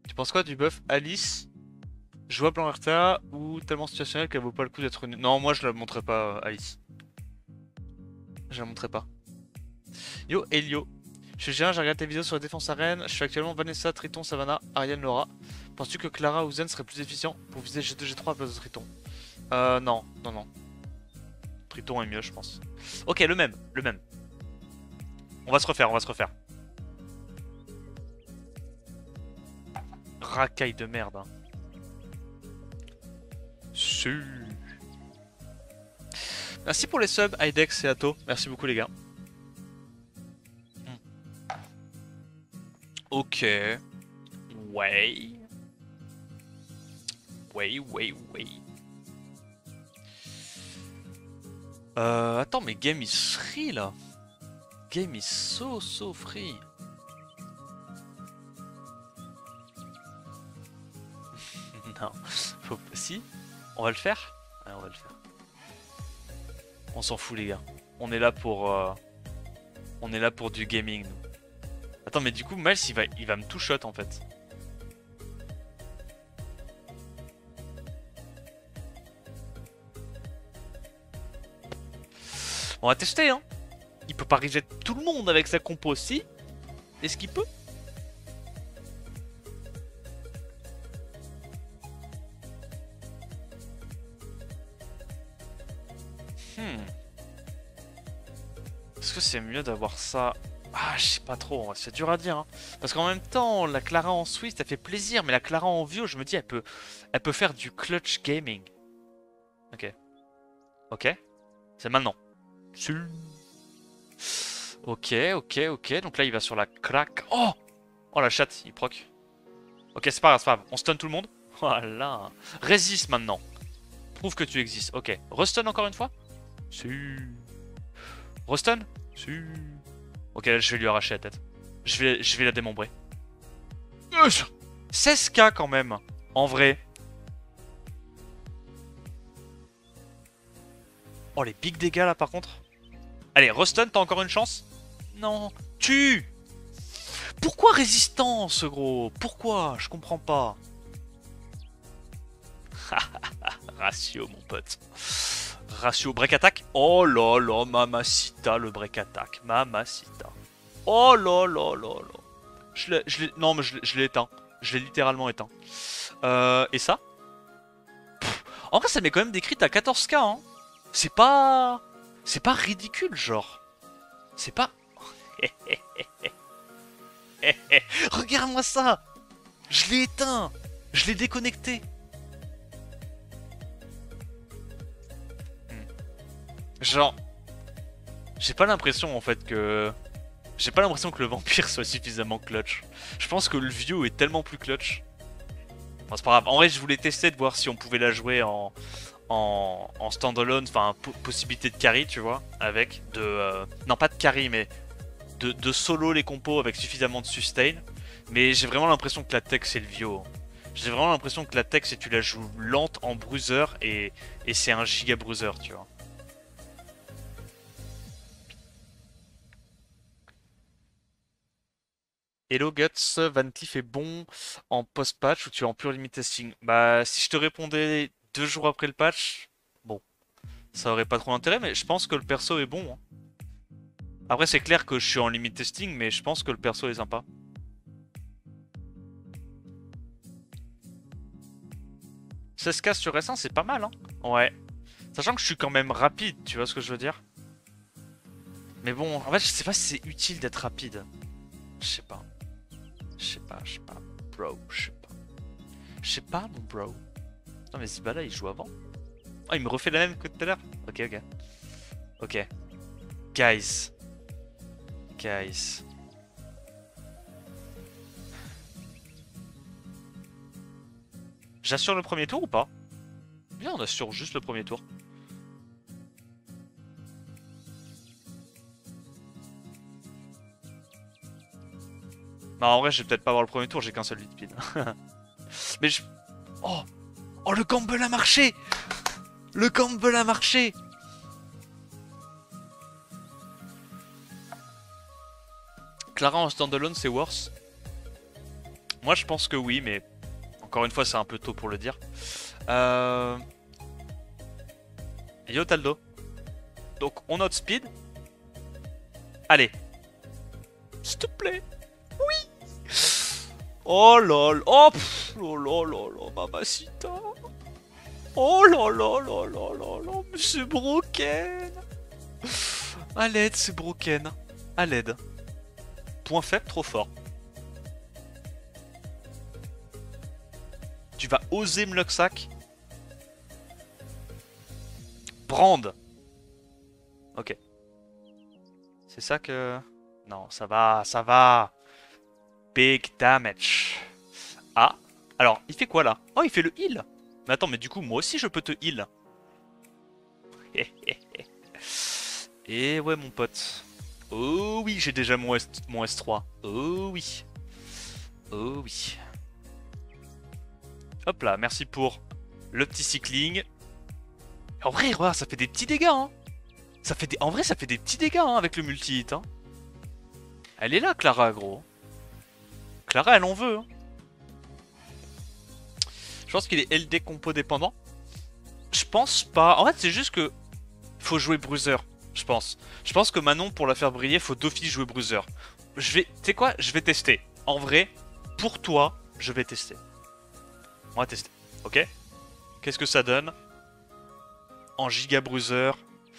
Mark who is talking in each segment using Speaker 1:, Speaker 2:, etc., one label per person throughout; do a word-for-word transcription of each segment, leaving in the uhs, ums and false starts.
Speaker 1: Tu penses quoi du buff Alice, jouable en R T A ou tellement situationnel qu'elle vaut pas le coup d'être une... Non, moi je la montrerai pas, euh, Alice. Je la montrerai pas. Yo, Elio. Je suis Gérard, j'ai regardé tes vidéos sur la défense arène. Je suis actuellement Vanessa, Triton, Savannah, Ariane, Laura. Penses-tu que Clara ou Zen serait plus efficient pour viser G deux, G trois à la place de Triton? Euh, non, non, non. Triton est mieux, je pense. Ok, le même, le même. On va se refaire, on va se refaire. Racaille de merde. Hein. Su. Merci pour les subs, Idex et Atto. Merci beaucoup, les gars. Ok. Ouais. Ouais, ouais, ouais. Euh, attends, mais game is free là. Game is so so free. Non, faut... Si, on va le faire. Ouais, on va le faire. On s'en fout les gars. On est là pour, euh... on est là pour du gaming. Nous. Attends, mais du coup, Miles, il va, il va me two shot en fait. On va tester, hein. Il peut pas rejet tout le monde avec sa compo, si. Est-ce qu'il peut? Hmm. Est-ce que c'est mieux d'avoir ça? Ah, je sais pas trop, c'est dur à dire. Hein. Parce qu'en même temps, la Clara en Swiss, ça fait plaisir, mais la Clara en Vio, je me dis, elle peut, elle peut faire du clutch gaming. Ok. Ok. C'est maintenant. Ok, ok, ok. Donc là, il va sur la crack. Oh! Oh, la chatte, il proc. Ok, c'est pas grave, c'est pas grave. On stun tout le monde. Voilà. Résiste maintenant. Prouve que tu existes. Ok. Restun encore une fois? Si. Restun? Si. Ok, là, je vais lui arracher la tête. Je vais, je vais la démembrer. seize K quand même. En vrai. Oh, les big dégâts là par contre. Allez, Restun, t'as encore une chance? Non. Tue! Pourquoi résistance, gros? Pourquoi? Je comprends pas. Ratio, mon pote. Ratio. Break attack. Oh là là, mamacita, le break attack. Mamacita. Oh là là là là. Je l'ai, je l'ai, non, mais je l'ai éteint. Je l'ai littéralement éteint. Euh, et ça? Pff, en vrai, ça met quand même des crits à quatorze K, hein. C'est pas... C'est pas ridicule, genre. C'est pas... Regarde-moi ça. Je l'ai éteint. Je l'ai déconnecté. Genre... J'ai pas l'impression, en fait, que... J'ai pas l'impression que le vampire soit suffisamment clutch. Je pense que le vieux est tellement plus clutch. Bon, c'est pas grave. En vrai, je voulais tester de voir si on pouvait la jouer en... En, en standalone, enfin po possibilité de carry, tu vois, avec de... Euh, non, pas de carry, mais de, de solo les compos avec suffisamment de sustain. Mais j'ai vraiment l'impression que la tech, c'est le Vio. J'ai vraiment l'impression que la tech, c'est tu la joues lente en bruiser et, et c'est un giga bruiser, tu vois. Hello Guts, Vantif est bon en post-patch ou tu es en pure limit testing? Bah, si je te répondais deux jours après le patch, bon, ça aurait pas trop d'intérêt, mais je pense que le perso est bon. Hein. Après, c'est clair que je suis en limit testing, mais je pense que le perso est sympa. seize K sur S un, c'est pas mal, hein. Ouais. Sachant que je suis quand même rapide, tu vois ce que je veux dire? Mais bon, en fait, je sais pas si c'est utile d'être rapide. Je sais pas. Je sais pas, je sais pas. Bro, je sais pas. Je sais pas, mon bro. Non, mais Zibala, il joue avant. Oh, il me refait la même que tout à l'heure. Ok, ok. Ok. Guys. Guys. J'assure le premier tour ou pas? Bien, on assure juste le premier tour. Non, en vrai, je vais peut-être pas avoir le premier tour, j'ai qu'un seul lead pin. Mais je... Oh! Oh, le gamble a marché! Le gamble a marché! Clara en standalone, c'est worse. Moi je pense que oui, mais encore une fois c'est un peu tôt pour le dire. Euh... Yo Taldo. Donc on note speed. Allez. S'il te plaît. Oui. Oh lol. Oh pff, oh lol lol lol, mamacita. Oh là là là là là là, mais c'est broken. À l'aide, c'est broken. À l'aide. Point faible, trop fort. Tu vas oser me Luxac. Brand. Ok. C'est ça que... Non, ça va, ça va. Big damage. Ah. Alors, il fait quoi là? Oh, il fait le heal. Mais attends, mais du coup, moi aussi je peux te heal. Et ouais, mon pote. Oh oui, j'ai déjà mon, S mon S trois. Oh oui. Oh oui. Hop là, merci pour le petit cycling. En vrai, regarde, ça fait des petits dégâts. Hein. Ça fait des... En vrai, ça fait des petits dégâts hein, avec le multi-hit. Hein. Elle est là, Clara, gros. Clara, elle en veut. Hein. Je pense qu'il est L D compo dépendant. Je pense pas. En fait, c'est juste que faut jouer Bruiser. Je pense. Je pense que Manon, pour la faire briller, faut d'office jouer Bruiser. Je vais. Tu sais quoi? Je vais tester. En vrai, pour toi, je vais tester. On va tester. Ok? Qu'est-ce que ça donne? En Giga Bruiser.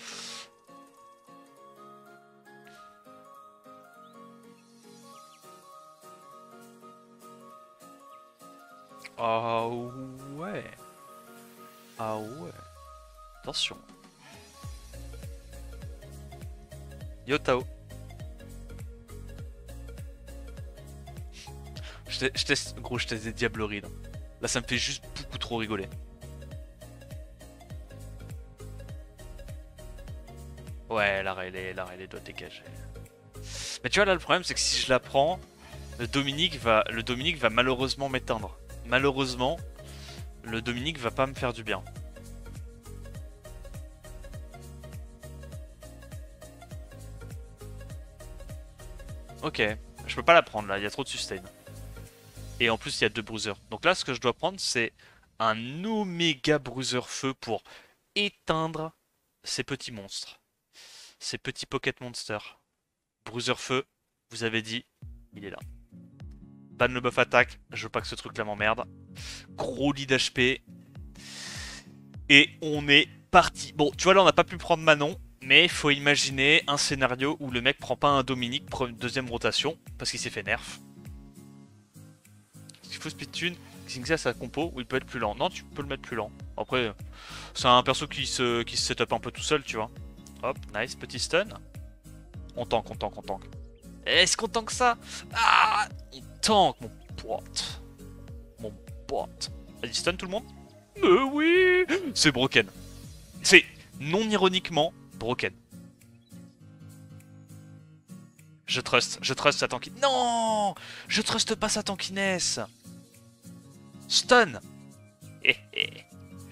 Speaker 1: Ah ouais. Ah ouais. Attention. Yo Tao. Je teste, gros, je teste des diableries là. Là, ça me fait juste beaucoup trop rigoler. Ouais, la relais, la relais doit dégager. Mais tu vois, là, le problème, c'est que si je la prends, le Dominique va, le Dominique va malheureusement m'éteindre. Malheureusement, le Dominique va pas me faire du bien. Ok, je peux pas la prendre là, il y a trop de sustain. Et en plus, il y a deux bruisers. Donc là, ce que je dois prendre, c'est un Oméga Bruiser Feu pour éteindre ces petits monstres. Ces petits Pocket Monsters. Bruiser Feu, vous avez dit, il est là. Ban le buff attaque, je veux pas que ce truc là m'emmerde. Gros lead H P. Et on est parti. Bon, tu vois là, on n'a pas pu prendre Manon. Mais il faut imaginer un scénario où le mec prend pas un Dominique pour une deuxième rotation. Parce qu'il s'est fait nerf. Il faut speedtune. Xingxia sa compo où il peut être plus lent. Non, tu peux le mettre plus lent. Après, c'est un perso qui se, qui se setup un peu tout seul, tu vois. Hop, nice, petit stun. On tank, on tank, on tank. Est-ce qu'on tank ça? Ah, on tank, mon pote. Mon pote. Vas-y, stun tout le monde? Mais oui. C'est broken. C'est non ironiquement broken. Je trust, je trust sa tankiness. Non, je trust pas sa tankiness. Stun. Eh eh.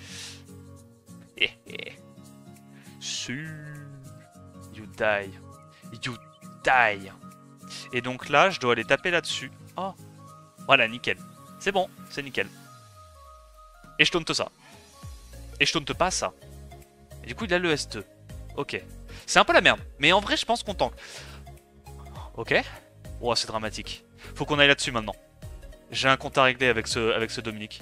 Speaker 1: Eh eh. Su. You die. You die. Et donc là, je dois aller taper là-dessus. Oh. Voilà, nickel. C'est bon, c'est nickel. Et je taunte ça. Et je taunte pas ça. Et du coup, il a le S deux. Ok. C'est un peu la merde. Mais en vrai, je pense qu'on tank. Ok. Oh, c'est dramatique. Faut qu'on aille là-dessus maintenant. J'ai un compte à régler avec ce, avec ce Dominique.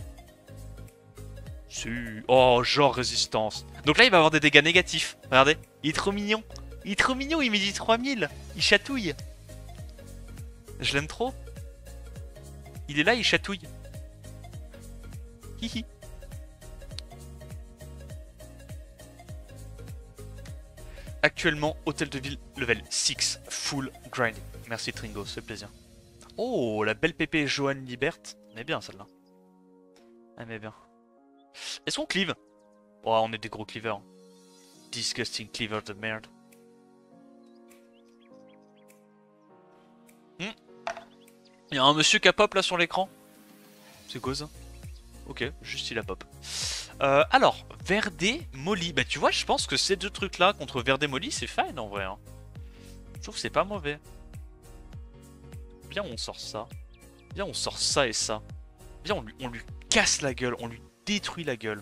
Speaker 1: Su. Oh, genre résistance. Donc là, il va avoir des dégâts négatifs. Regardez. Il est trop mignon. Il est trop mignon, il met dit trois mille. Il chatouille. Je l'aime trop. Il est là, il chatouille. Hihi. Actuellement, Hôtel de Ville, level six, full grinding. Merci Tringo, c'est plaisir. Oh, la belle pépé Johan Libert. Elle est bien celle-là. Elle est bien. Est-ce qu'on cleave? Oh, on est des gros cleavers. Disgusting cleaver de merde. Hmm. Il y a un monsieur qui a pop là sur l'écran. C'est quoi ça? Ok, juste il a pop. Euh, alors, Verdé, Molly. Bah tu vois, je pense que ces deux trucs là contre Verdé, Molly, c'est fine en vrai. Hein. Je trouve que c'est pas mauvais. Bien, on sort ça. Viens, on sort ça et ça. Viens, on lui, on lui casse la gueule, on lui détruit la gueule.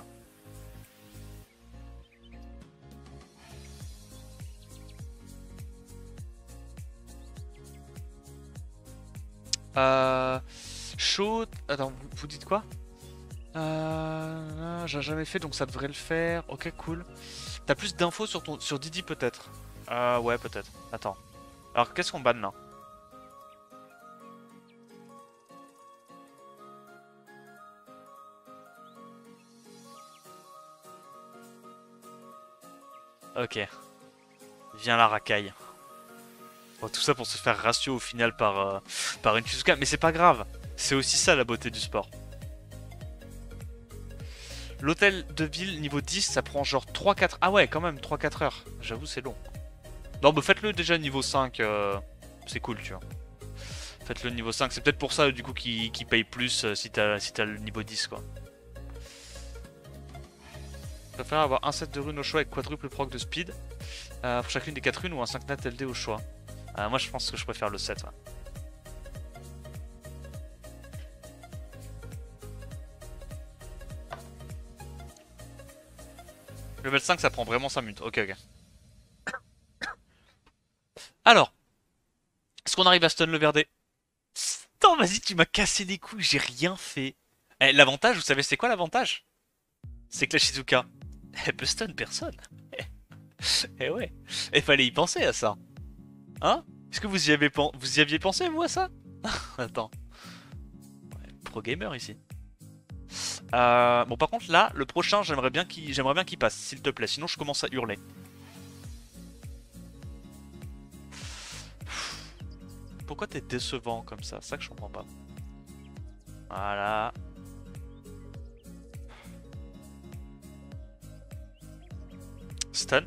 Speaker 1: Euh... Chaud... Attends, vous, vous dites quoi? Euh... J'ai jamais fait, donc ça devrait le faire. Ok, cool. T'as plus d'infos sur ton sur Didi peut-être? Euh, ouais, peut-être. Attends. Alors, qu'est-ce qu'on banne là? Ok. Viens la racaille. Bon, tout ça pour se faire ratio au final par, euh, par une Shizuka. Mais c'est pas grave. C'est aussi ça la beauté du sport. L'hôtel de ville niveau dix, ça prend genre trois quatre... Ah ouais, quand même, trois quatre heures. J'avoue, c'est long. Non, bah faites-le déjà niveau cinq. Euh... C'est cool, tu vois. Faites-le niveau cinq. C'est peut-être pour ça, du coup, qui qui paye plus euh, si t'as si t'as le niveau dix, quoi. Je préfère avoir un set de runes au choix avec quadruple proc de speed euh, pour chacune des quatre runes ou un cinq nat L D au choix. Euh, moi, je pense que je préfère le sept. Ouais. Level cinq, ça prend vraiment cinq minutes. Ok, ok. Alors, est-ce qu'on arrive à stun le verdé? Non, vas-y, tu m'as cassé les couilles, j'ai rien fait. Eh, l'avantage, vous savez c'est quoi l'avantage? C'est que la Shizuka, elle peut stun personne. Eh ouais, il fallait y penser à ça. Hein? Est-ce que vous y, avez pen... vous y aviez pensé, vous, à ça? Attends. Ouais, pro gamer ici. Euh, bon, par contre, là, le prochain, j'aimerais bien qu'il j'aimerais bien qu'il passe, s'il te plaît. Sinon, je commence à hurler. Pourquoi t'es décevant comme ça? C'est ça que je comprends pas. Voilà. Stun.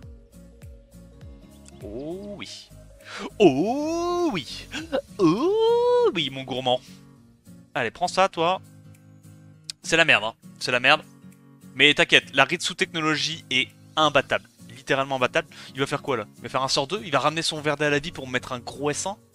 Speaker 1: Oh oui. Oh oui. Oh oui, mon gourmand. Allez, prends ça, toi. C'est la merde, hein. C'est la merde. Mais t'inquiète, la Ritsu technologie est imbattable. Littéralement imbattable. Il va faire quoi, là? Il va faire un sort deux? Il va ramener son Verdé à la vie pour me mettre un gros S un?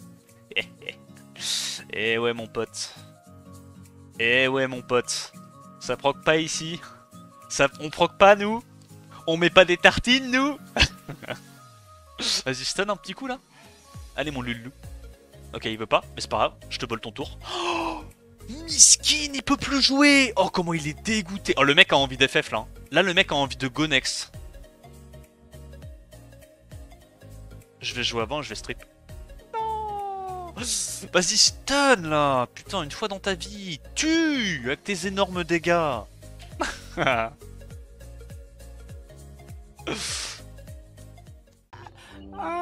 Speaker 1: Eh ouais, mon pote. Eh ouais, mon pote. Ça proc pas ici. Ça, on proc pas, nous. On met pas des tartines, nous. Vas-y, stun un petit coup, là. Allez, mon loulou. Ok, il veut pas, mais c'est pas grave. Je te vole ton tour. Oh, miskin, il peut plus jouer. Oh, comment il est dégoûté. Oh, le mec a envie d'F F, là. Hein. Là, le mec a envie de go next. Je vais jouer avant, je vais strip. Non. Vas-y, stun, là. Putain, une fois dans ta vie. Tue avec tes énormes dégâts. Ah.